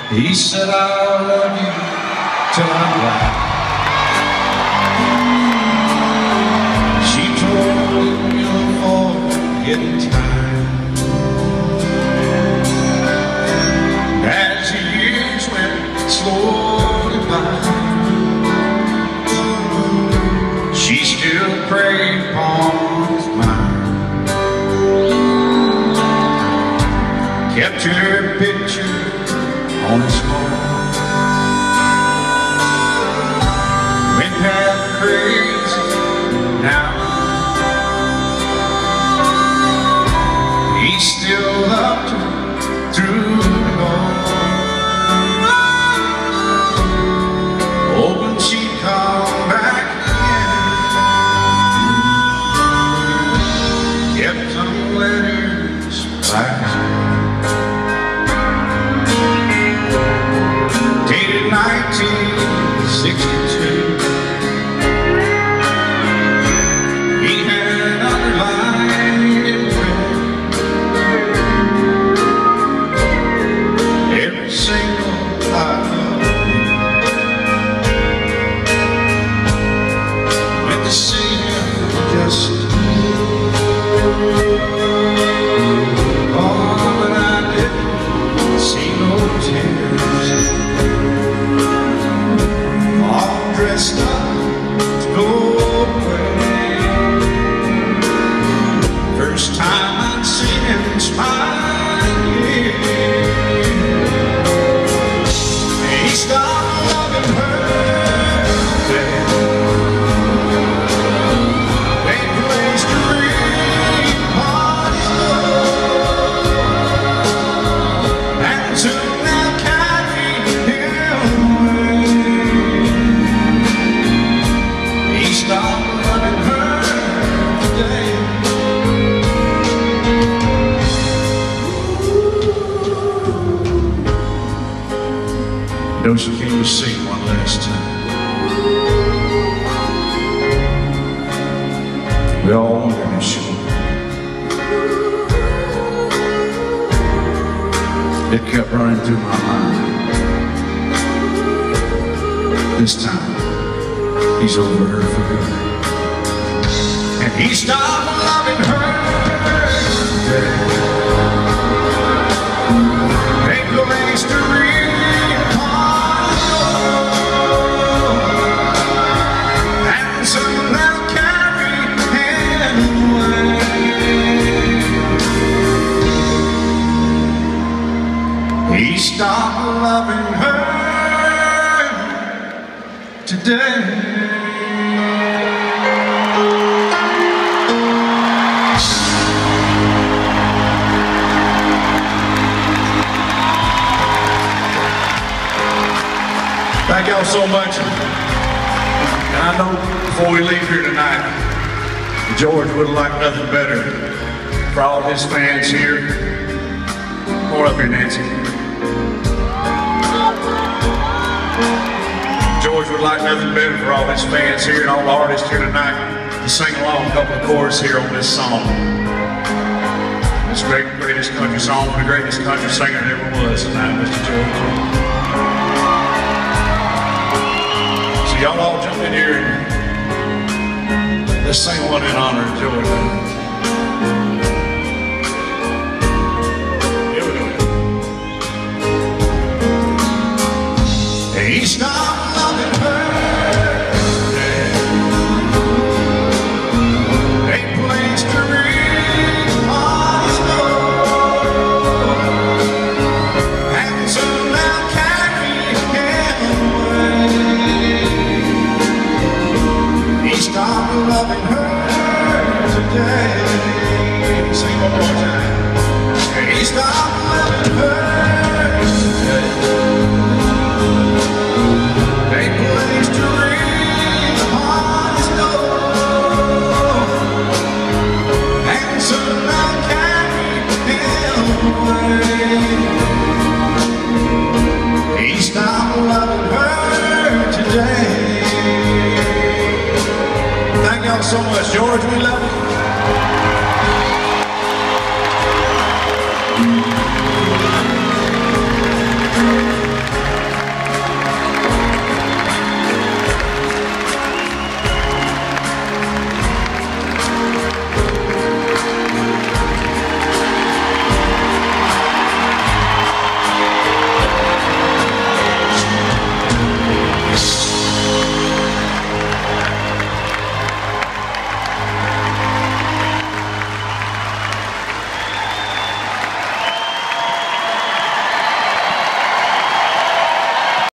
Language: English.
He said, I'll love you till I'm black. She told him you'll forget in time. As the years went slowly by, she still preyed upon his mind. Kept her picture on his phone. Went half crazy now. He still loved her through it all. Hoping she'd come back again. Kept some letters back. 1962. He had underlined in red every single I love. Went to see him just but I didn't see no tears. Dressed up to go away. First time I'd seen him smile, yeah. He stopped loving her today. Ain't place to read upon his love, and soon they'll carry him away. Stop loving her today. Don't you came to sing one last time. We all wondered if she would. It kept running through my mind. This time he's over her for good. And he stopped loving her today. Ain't no place to read upon his love, and soon they'll carry him away. He stopped loving her today. Thank y'all so much. And I know before we leave here tonight, George would have liked nothing better for all his fans here. Come on up here, Nancy. George would like nothing better for all his fans here and all the artists here tonight to sing along a couple of choruses here on this song. This greatest country song for the greatest country singer there ever was tonight, Mr. George. So y'all all jump in here and let's sing one in honor of George. Here we go. He stopped loving her today. Ain't place to read upon his love, and soon they'll carry him away. He stopped loving her today. Sing one more time. He stopped loving her today. Ain't place to read upon his love, and soon they'll carry him away. He stopped loving her today. Thank y'all so much, George. We love you.